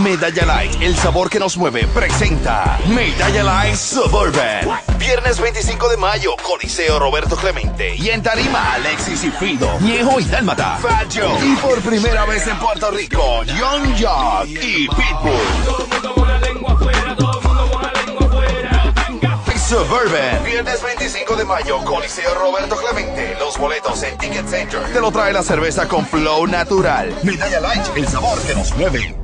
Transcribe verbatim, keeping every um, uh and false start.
Medalla Light, el sabor que nos mueve, presenta Medalla Light Suburban. Viernes veinticinco de mayo, Coliseo Roberto Clemente. Y en tarima, Alexis y Fido, Ñejo y Dálmata, Fat Joe. Y por primera vez en Puerto Rico, Young Jock y Pitbull. Suburban, viernes veinticinco de mayo, Coliseo Roberto Clemente. Los boletos en Ticket Center. Te lo trae la cerveza con flow natural. Medalla Light, el sabor que nos mueve.